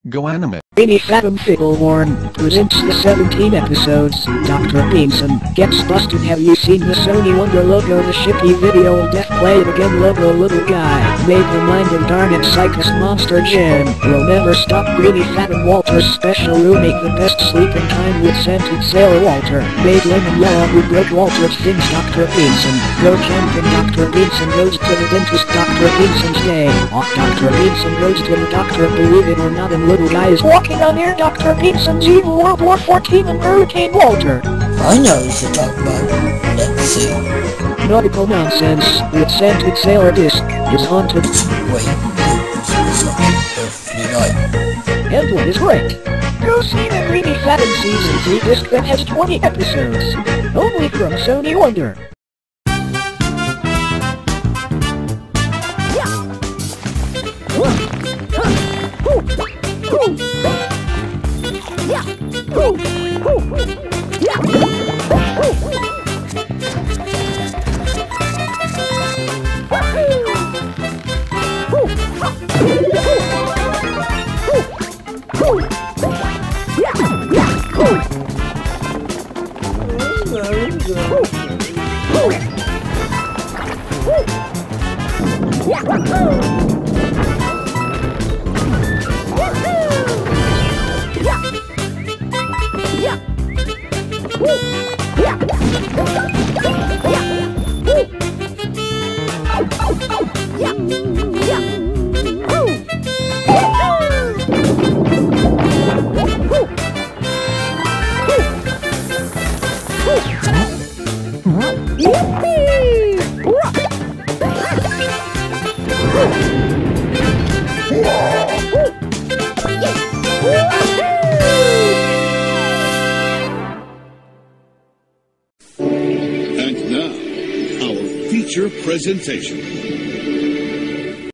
Go anime. Greeny Fathom Ficklehorn presents the 17 episodes. Dr. Beanson gets busted. Have you seen the Sony Wonder logo? The Shippy video death play it again logo. Little guy made the mind and darn it Psychus Monster Jam will never stop. Greeny Fathom Walter's special room. Make the best sleeping time with scented Sailor Walter. Made lemon yellow who broke Walter's things. Dr. Beanson go camping. Dr. Beanson goes to the dentist. Dr. Beanson's day off. Dr. Beanson goes to the doctor. Believe it or not, and little guy is walking on air. Dr. Beanson's evil World War 14 and Hurricane Walter. I know what you're talking about. Let's see. Nautical nonsense with scented Sailor Disc is haunted. Wait, it's not Earthly Night. And what is right? Go see the Greeny Fathom Season 3 disc that has 20 episodes. Only from Sony Wonder. And now, our feature presentation.